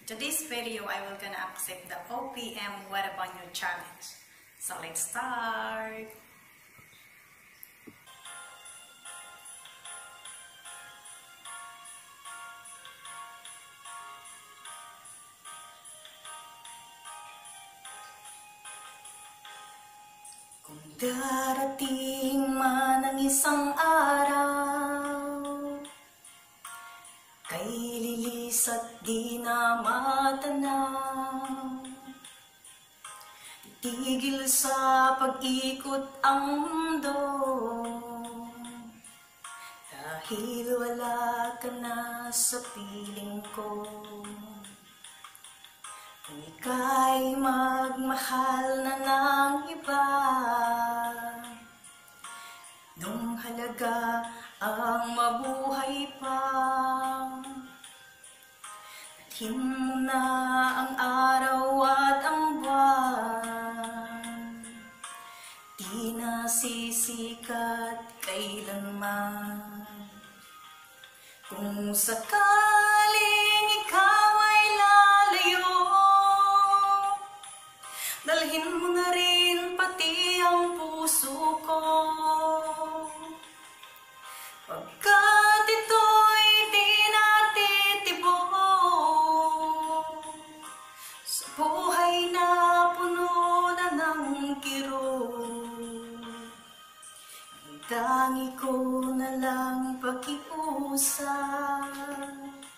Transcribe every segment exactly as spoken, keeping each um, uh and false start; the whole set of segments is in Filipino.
Today's video, I will gonna accept the O P M Whatta Banyo challenge. So let's start. Kung darating man ang isang araw, kay lilis at di na matanaw, titigil sa pag-ikot ang mundo, dahil wala ka na sa piling ko. Kung ika'y magmahal na ng iba, nung halaga ang mabuhay pa, dalhin mo na ang araw at ang buwan, di na sisikat kailanman. Kung sakaling ikaw ay lalayo, dalhin mo na rin pati ang puso ko, pagkat ito'y di natitibok sa buhay na puno na ng kirot. Ang tangi ko na lang pakiusap,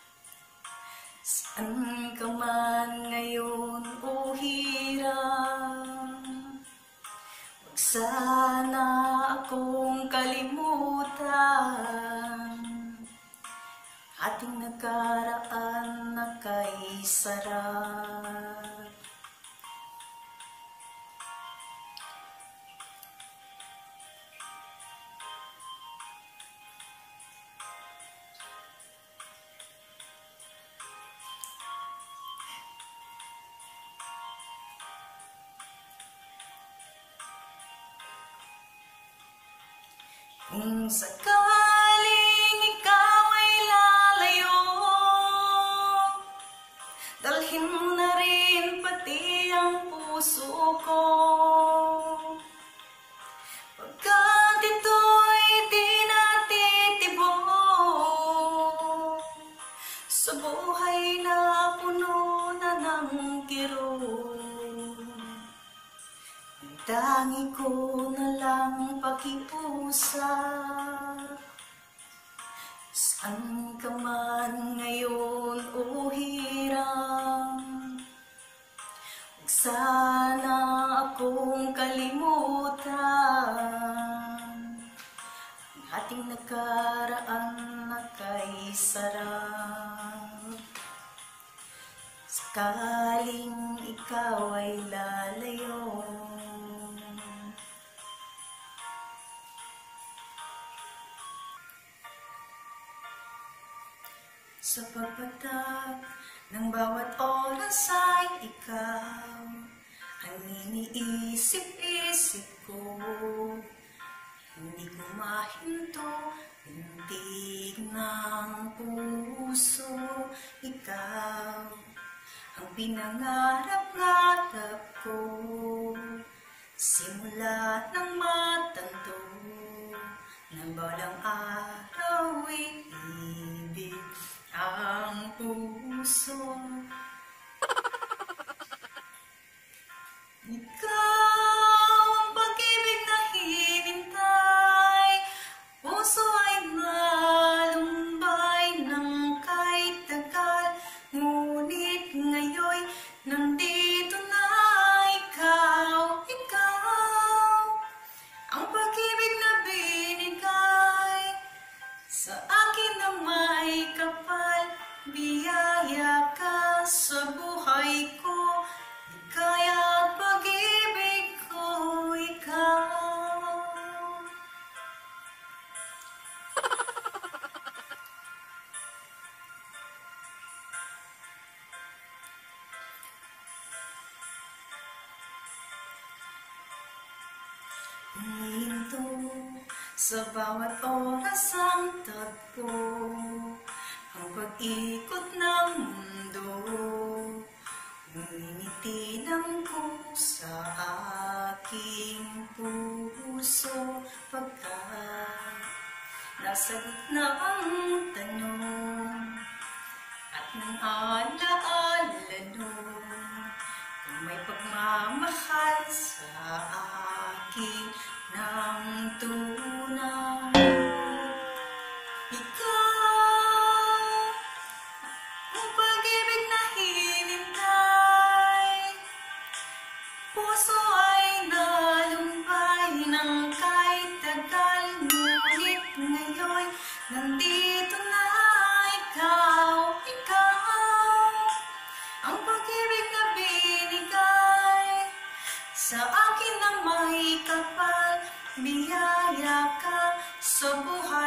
saan ka man ngayon o hirap, huwag sana akong kalimutan, ating nakaraan na kay sarap. Kung sakaling ikaw ay lalayo, dalhin mo na rin pati ang puso ko, pagkat ito'y di natitibok sa buhay na puno na ng kirot. Ang tangi ko na lang pakiusap, saan ka man ngayon o hirang, huwag sana akong kalimutan, ang ating nakaraan na kay sarap. Sakaling ikaw ay lalayo, sa pagpatak ng bawat oras ay ikaw ang iniisip-isip ko. Hindi ko mahinto, tindig ng puso, ikaw ang pinangarap-ngarap ko. Simula ng matanto na balang araw iibig ang puso. Ikaw ang pag-ibig na hinintay, puso ay malumbay ng kahit tagal, ngunit ngayon nandito na ikaw, ikaw ang pag-ibig na binigay sa akin na may kapal, biyaya ka sa buhay ko, kaya pag-ibig ko ikaw. Huminto sa bawat oras ang tagpo, ang pag-ikot ng mundo, sagot na ang tanong at nang alaala nun, kung may pagmamahal sa akin ng tunay. Ikaw, ang pag-ibig na hinintay, puso ay nalumbay ng kahit tagal, ngunit ngayon nandito na ikaw, ikaw, ang pag-ibig na binigay sa akin na may kapal, biyaya ka sa buhay.